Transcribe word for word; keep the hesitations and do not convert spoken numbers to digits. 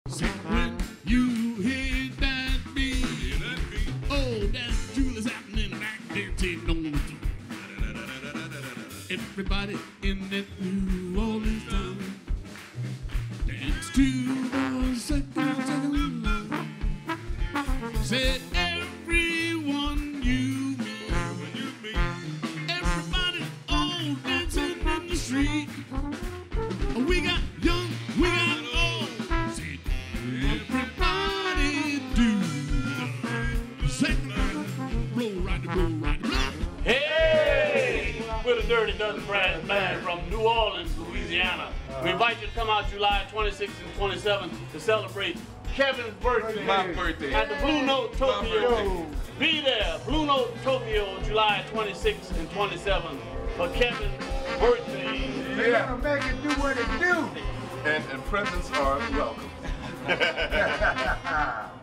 Say when you hear that beat, hear that beat. Oh, that's Julius happening back there taking on the beat. Everybody in that New Orleans town dance to the second, second line. Said everyone you meet, everybody all dancing in the street. We got young, we got old. Said everybody do the second line. Blow right, blow right, blow. Hey, we're the Dirty Dozen Brass Band from New Orleans, Louisiana. We invite you to come out July twenty-sixth and twenty-seventh to celebrate Kevin's birthday. My birthday. At the Blue Note Tokyo. Be there, Blue Note Tokyo, July twenty-sixth and twenty-seventh for Kevin's birthday. They're gonna make it do what it do. And, and presents are welcome.